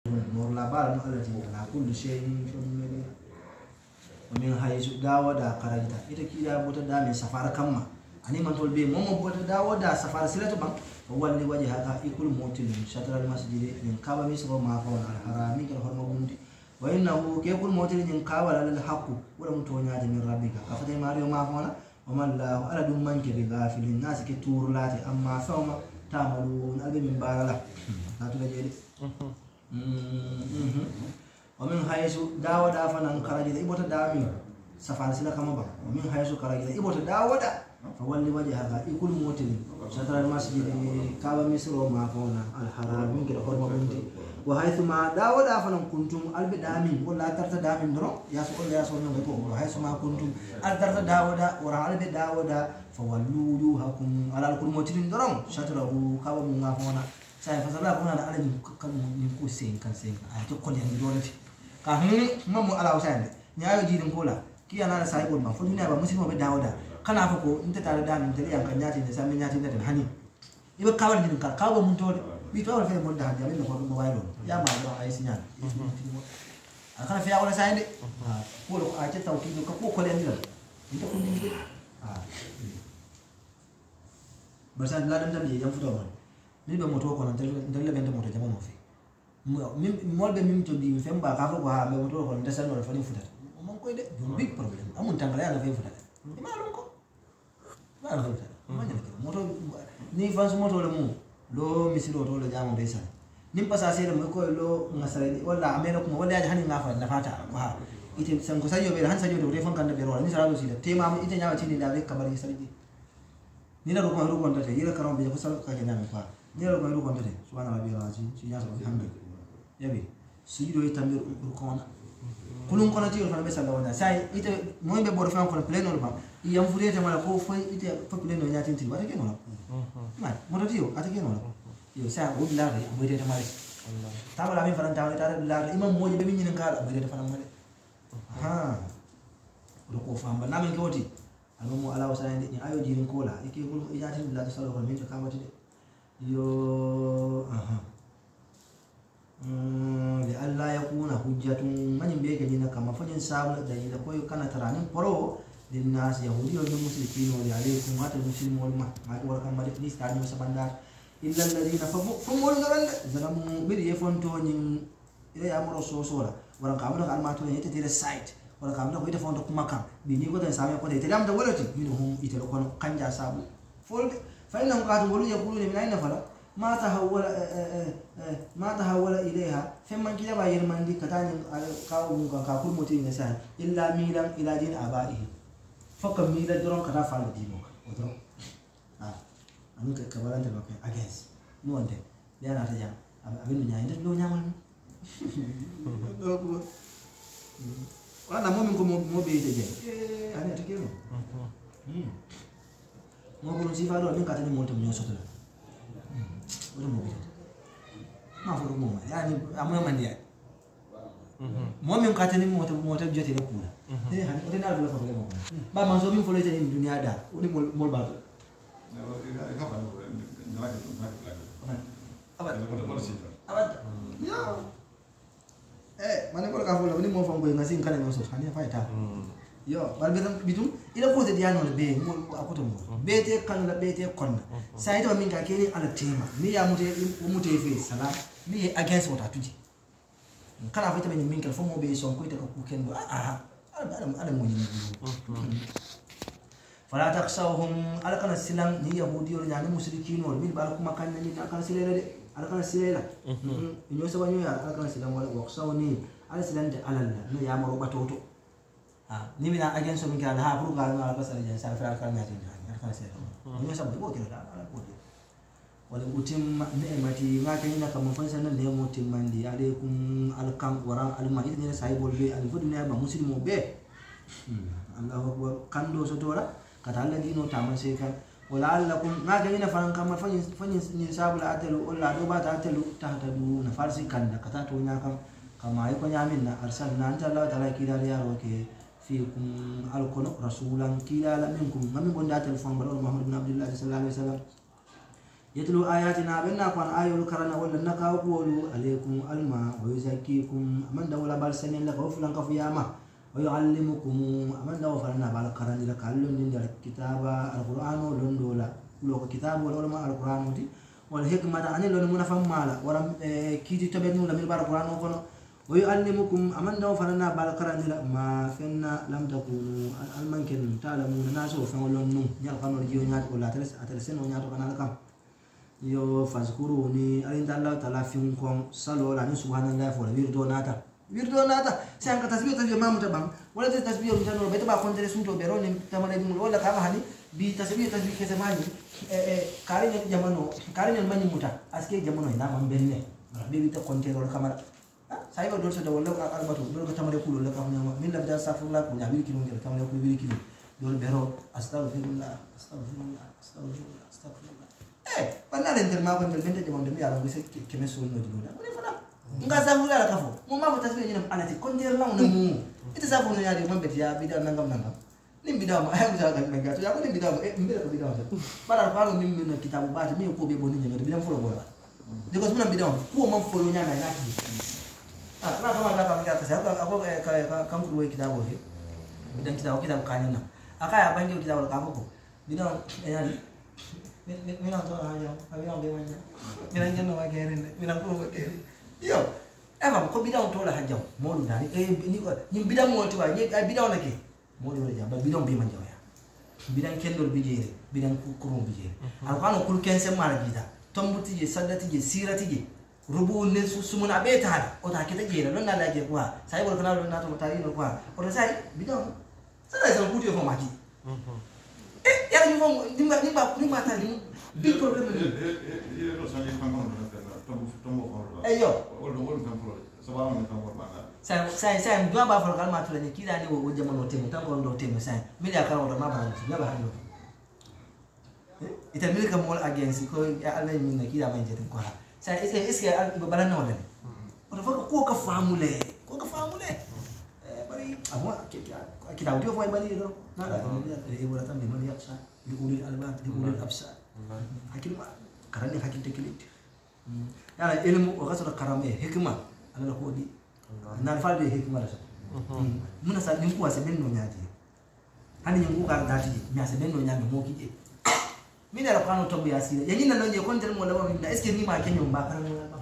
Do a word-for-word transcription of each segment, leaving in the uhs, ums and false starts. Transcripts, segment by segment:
نور لا بار التي على كل شيء ومن حيث داودا خرجت ita kila bota da min safara kamma ani man tol be momo bota dawoda safara silatu bang walli wajhaka ikul mutil shatral masjid min kaba misro ma fa al harami kal hormo bundi wa innahu kaykul mutil min kawala lil haqq wala mutonya min rabbika afata mariyo ma fa wa man la ala dum man ke ghafilin nas ke turlati amma fawma ta'malun albi min barala natu lajeli ومن حيث داودا فنان خرجت إبوت دامي سفار سلا كما با ومن حيث خرجت إبوت داودا فولي وجهك يكون موتل شطر المسجد كعبة مصر وما فونا الحرام من كده حرمة بنتي وحيث ما داودا فنان كنتم ألب دامي ولا ترت دامي درو يا سؤال يا سؤال نقول وحيث ما كنتم ألترت داودا ورا ألب داودا فولوا وجوهكم على الكل موتل درو شطره كعبة ما فونا saya fasala kuna da alaji kan ni ko sen kan sen a to ko yan do lati ka hin mamu ala usai ne nyayo jidin kola ki yana da sai gol ma fu duniya ba muslimo be dawoda kana fa ko inta tare da min tare yan kan nyati ne sai min nyati da hani ibe kawal jidin ka kawo mun to bi to fa mo da hanja min ko mobile ya ma do ai sinyal a kana fa ya wala sai ne ko ko a ta tawki ko ko ko len dira inta kun ni a barsa la dan da ye yan fudo ma min be moto ko nan dalle bende moto jama mo fi min molbe min to di fem ba ka fa ko ha be moto ko nan dasa no fa ni futa mon koy de dum big problem amun tangala yana fe futa ma lon ko ma lon futa ma nyana ko moto ni fans moto le mu lo misiro to le jama be sa nim pasa se mo ko lo ngasare wala amena ko wala ya hani ngafa na fata ko ha ite san ko sayo be han sayo de fan kan da be ro ni sara do si de tema ite nyawa chini da be kabari sarji ni na ro ko ro ko ndate yira karam be ko sal ka nyame kwa nero ko ko ndete subhana rabbil azim ci nyasa alhamdu yabi sujudo itamir ko na kulun ko na ti fa be sallallahu alaihi wasallam sai ite mo be bor fa ko pleno ba iyam furete mala ko fo ite fa pleno nyati ti wata ke no ma mo ti yo ata ke no yo sai o bilare mo ite mala Allah tabala min faran tawle tare bilare imam mo be min nyin kala mo ite fanan mala ha do ko fa ba na min ko ti anu mo ala wasai ni ayo jirin kola ike ko iyati bilare sallallahu alaihi wasallam kamati de yo aha mm li alla yakuna hujjatun man be gani na kama fajin sabu da yi da koyo kana taranin faro din nas yahudi wa muslimin wa alaikum wa ta muslimu wal ma ma to kan mari ni stani masa bandar illa alladhina famul garal zalamu bil yafonto nyin ila ya muro so sora wala kamuna kan ma to ne ta tire site wala kamuna ko ita fonto kuma kan bi ni ko tan same ko te lam da walati minhum ita ko kanja sabu fol فإنهم قالوا يقولون من أين فلا ما تحول ما تحول إليها فمن كذا باير من دي كتاني على كاو كاكل موتين نسان إلا ميلا إلى دين آبائه فكم ميلا درون كذا فعل دينك ودرون آه أنا كبران تبقى أجهز نو أنت dia nak saja abin menyanyi itu lo nyaman wala na momi ko mo be ite je eh ani atikiro hmm mo ko si faro min katani mo to nyo soto la wala mo be ma fo mo ma yani amma man dia mo min katani mo to mo to jete le kula eh hani o dina do fa mo ba man so min fo le tani dunia da o ni mo ba abad abad ya eh mana ko ka fo la ni mo fa ngoy ngasi kan no so hani fa ita yo bal bitum bitum ila ko te diano le be mo akoto mo be te kan la be te kon sai to min ka keni ala tema ni ya mute mute fe sala ni against what atuji kala fa te min min ka fo mo be so ko ita ko ken do ah ala ala mo ni fala taksawhum ala kana silang ni yahudi or nyani musyrikin or min bal kuma kan ni kan silela de ala kana silela nyo so banyo ya ala kana silang wala waksawni ala silang de ala ni ya mo batoto ah ni mina against so min kan ha buru ga ala kasal jan sa fa kan nyati ala kana silela nyo so bo kira ala ko de wala utim ni'mati ma kan ina kam fan sanan ne mo timmandi alaikum alkam waran alma idin sai bolbe al fudna ba muslimo be Allahu akbar kando so tora kata Allah dino taman sai kan wala allakum ma ga ina faran kamar fanyin fanyin ni sabul atalu wala do ba ta atalu ta tadu na farsi kan da kata to nya kan kama ai ko nyamin na arsalna anta Allah ta'ala kila ya roke fiikum alqun rasulan kila la minkum ngami bonda telefon baro Muhammad bin Abdullah sallallahu alaihi wasallam يتلو آياتنا بنا كون آيو كرنا ولا نكاو قولوا عليكم الماء ويزكيكم من دولا بالسنين لك وفلان كفياما ويعلمكم من دولا فلنا بالكرنا لك علم من الكتاب القرآن لندولا لو كتاب ولا ما القرآن دي والحكمة أن لون منفهم مالا ورم كيتي تبنو لم يبار القرآن وكنا ويعلمكم من دولا فلنا بالكرنا لك ما فينا لم تكونوا الممكن تعلمون الناس وفهم نوم يلقون الجيونات ولا تلس أتلسين ونيات وكنا لكم yo fazkuruni alinta Allah taala fin kon salo la ni subhanallah fo wirdo nata wirdo nata sai an ka tasbih tasbih mamu tabam wala ta tasbih mun tano beta ba kon tere sunto bero ni tamane dum wala ka hani bi tasbih tasbih ke zamani e e kare ni jamano kare ni mani muta aske jamano ina man benne be bi ta kon tere wala kamara sai ba do so da wala albatu do ka tamane kulo la ka min la da safurla ko nyabi kilo ngel tamane ko bi kilo do bero astaghfirullah astaghfirullah astaghfirullah astaghfirullah eh panna rentel ma kon del bende de monde mi ala ngise keme so no diluda mo ne fana nga safu la kafo mo ma ko tasbe ni anati kon der law na mu ita safu no yaade mo beti ya bida nangam nangam nim bida ma ay ga ga ga to ya ko nim bida ma e mbira ko bida ma bara ko nim min kitabu baati mi ko be boni nyame bida folo bola de ko suna bida ko man folo nyama na ki ah na kama ga ka ga ta sa ko ka kan ku we kitabu he bidan kitabu kitabu kanina akaya bangi kitabu ka ko bida yani minang tu aja, minang bagaimana? Minang jenuh akhirnya, minang pun akhirnya. Yo, eh kamu kau bidang tu lah aja, mau lu dari eh ini kau, ini bidang mau tu aja, ini bidang lagi, mau lu aja, bidang bagaimana jauh ya? Bidang kendor bijere, bidang kurung bijere. Aku kan ukul kense mana kita, tombu tije, sadda tije, sira tije, rubu ne sumuna beta, otak kita je, lo nala je kuah. Saya boleh kenal lo nato tadi lo kuah. Orang saya bidang, saya dah selalu putih orang mati. Eh, yang ni mau nimba nimba nimba tadi big problem ni. Iya, lo sangat kampung orang kata, tombo tombo orang. Eh yo, orang orang kampung, sebab orang kampung mana. Saya saya saya dua bah kalau matur ni kira ni wo zaman hotel, tanpa orang hotel saya. Mila kalau orang apa ni, apa hal itu? Ita mila kamu agensi, kau alai mina kira main jadi kau. Saya iske iske ibu balan orang ni. Orang faham kau kafamule, kau kafamule. Bari, aku kita audio file bari itu. Nada, ibu datang di mana ya? Diulir albab, diulir absar. Hakim karena ni hakim tekilit. Ya, ilmu orang sudah karame hikmah. Adalah kodi. Nalfal de hikmah rasa. Muna sa nyungu ase benno nyati. Hani nyungu ka dati nyase benno nyami mo kije. Mina la kanu tombe asira. Yanyi na nonje kontel mo lawa minda eske ni ma kenyo mbakara mo lawa.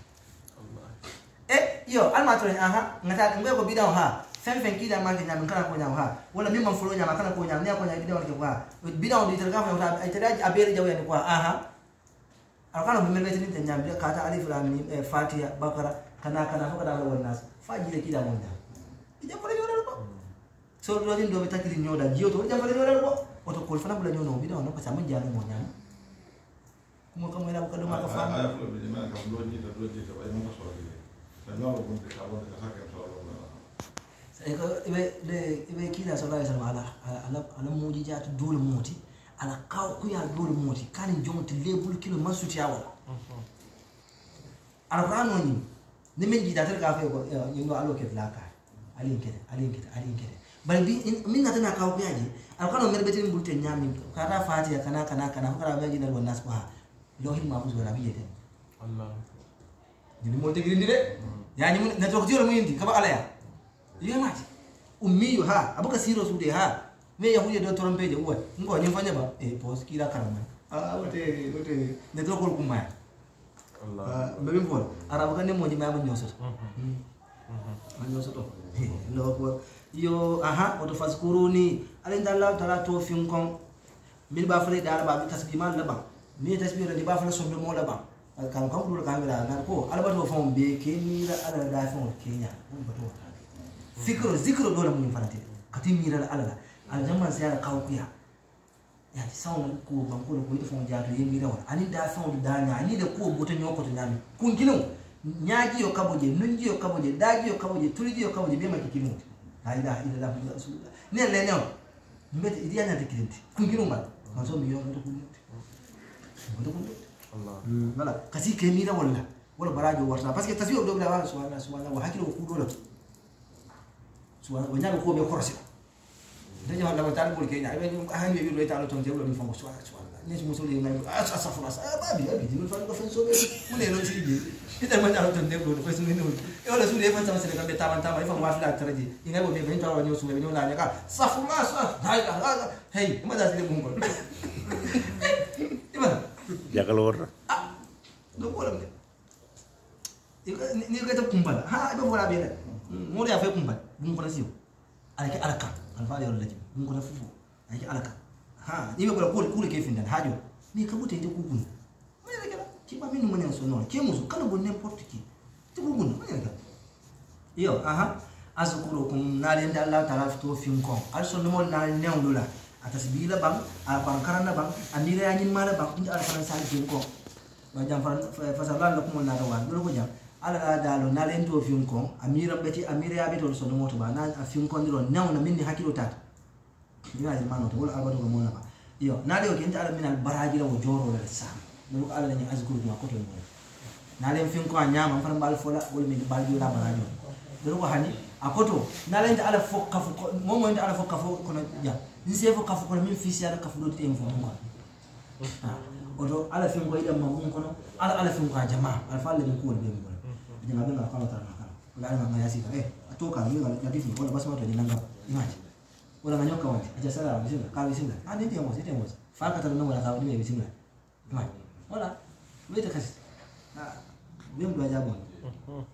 Eh, yo alma to aha ngata ngwe ko bidaw ha. Fen fen kida ma kenya kana ko nyaw ha. Wala mimma fulo nyama kana ko nyaw ne ko nyaw bidaw ke kwa. Bidaw di terka fa ay tada abere jaw yani kwa aha. Alkano bimel betini tanya bila kata alif lam mim fatiha bakara kana kana fa kada lawan nas. Fajile kida mo nyaw. Ija pole yo ko. So do din do betakili nyoda jiyo to ija pole yo ko. Oto kol fana bula nyono bidaw no pa sama jani mo nyaw. Kuma kamo ila ko do ma ka fa. Ay fulo bi ma ka do ni do ni to ay mo so ni. Saya no ko ka bo ka ka so lo. Eko ibe de ibe kila sallallahu alaihi wasallam ala ala ala mujijat dole moti ala kaw ku ya dole moti kan jonti lebul kilo masuti awala ala rano ni ni min jida tar ka fe ko yingo alo ke laka alin kede alin kede alin kede bal bi min na tana kaw ku yaji ala kano mer betin bulte nyami kada fatiha kana kana kana kada ba jidal wan nas ba lohin ma fuzo rabi yete Allah ni mo te grindi de yani mun na to jiro mun indi kaba ala ya iya mati ummi ha abuka siro su de ha me yahudi do toron peje uwa ngo nyifanya ba eh pos kila karama ah wote wote ne to ko kuma Allah be bin fol arabu kan ne mo jima ma nyoso hmm ma nyoso to lo ko yo aha oto faskuruni alinda Allah taala to fin kon min ba fele dara ba bi tasbiman la ba mi tasbira di ba fele so be mo la ba kan kan dul kan la na ko alba to fon be kenira ala da fon kenya on ba to fikro zikro dole mun fanate katin mira ala al jamman sai ala kawkuya ya ti sawu ko ban ko ko ita fon jaato yemi rawal ani da fon da nya ani da ko boto nyoko to nyami kun kinu nyaaji yo kaboje nunji yo kaboje daji yo kaboje tuliji yo kaboje be ma kinu la ilaha illallah muhammadur rasulullah ne le nyaw mbete idi yana de kilinti kun kinu ma man so mi yo ndo kun ndo kun Allah wala kasi ke mira wala wala barajo warta parce que tasbih do bila wala subhana subhana wa hakilo ku dole subhana wa nyaago ko be korse ndio wala watali bol kenya ibe ahandi bi do talo ton jeblo mi fango swala swala ni musuli ngai asa safura sa babi babi di fa ko fenso be mune lo siji ita man talo ton jeblo ko sunu ni e wala suri e fa sama sele kambe taman taman ifa wafila taraji ingai bo be ben tawa nyo sume nyo la ne ka safura sa dai ka hey ma da sile bungo iba ya kalor ah do bola me ni ka ta kumbala ha ibe bola be ngori afa kumbala bungo na sio alake alaka alfali wala lajim bungo na fufu alake alaka ha ni be bola kule kule ke findan hajo ni kabute ite kukun mane kala ki ba minu mane so no ke musu kana bo n'importe qui te kukun mane kala yo aha azkurukum nalenda Allah taala fito fin ko also no mol na newlula atasbila bang alquran karana bang amira yani mala bang inda alquran sal fin ko wa jam fa sallallahu lakum na da wa do ko jam ala dalo nalendo fin ko amira beti amira ya beto so no moto ba na fin ko ndiro new na minni hakilo tata dina di mano to wala abado ko mona ba yo nale o kenta ala min al baraji la o joro la sa no ala ni azkuru ma ko to mo nale fin ko nyama far mbal fola wala mi baljo la baraji do ko hani akoto nalenda ala fokka fokko momo nda ala fokka fokko kono ja ni se fokka fokko min fisi ala kafu do te info ko ah odo ala fin ko ida mamun kono ala ala fin ko jamaa ala falle min ko be mo jama be ngala kala tan kala wala ala ma yasi eh atoka ni ngala yadifi wala basi mato dinanga imaji wala nganyoka wati aja sala bisinga ka bisinga ah ndi mo ndi mo fa ka tan no wala ka ndi bisinga imaji wala wete kasi ah bem do ajabo